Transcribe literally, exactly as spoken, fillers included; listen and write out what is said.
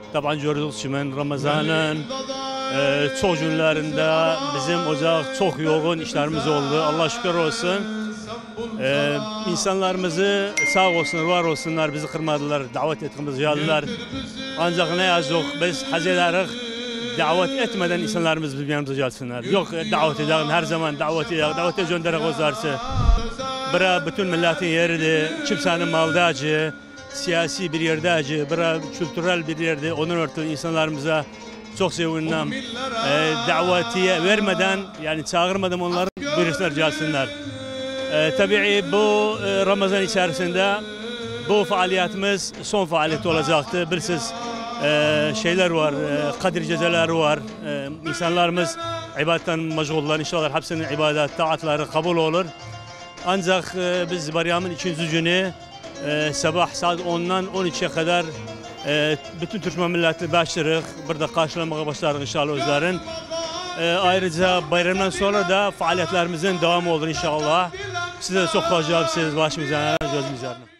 Taban gördüğünüz gibi Ramazan'ın e, çok günlerinde bizim ocak çok yoğun işlerimiz oldu. Allah şükür olsun. E, insanlarımızı sağ olsunlar, var olsunlar, bizi kırmadılar, davet ettiğimizi geldiler. Ancak ne yazık biz haz ederiz, davet etmeden insanlarımız bizim yanımıza gelsinler. Yok davet edelim, her zaman davet edelim, davet edelim gönderek ozarsı. Bura bütün milletin yeridir, kimsenin maldacı, siyasi bir yerdəci, bura kültürel bir yerdi. Onun örtülü insanlarımıza çok sevindim. E, davetiye vermeden, yani çağırmadan onların buyursunlar, gelsinler. E, tabii bu e, Ramazan içerisinde bu faaliyetimiz son faaliyet olacaktı. Bilirsiniz e, şeyler var, e, Kadir geceleri var. E, insanlarımız ibadetten meşgullar. İnşallah hepsinin ibadet, taatları kabul olur. Ancak e, biz bayramın ikinci günü e, sabah saat ondan on ikiye kadar e, bütün Türkmen milletini başlarıq. Burada karşılamaya başlarıq inşallah özlerin. E, ayrıca bayramdan sonra da faaliyetlerimizin devamı olur inşallah. Size de çok hoş geldiniz başımıza, gözümüzden.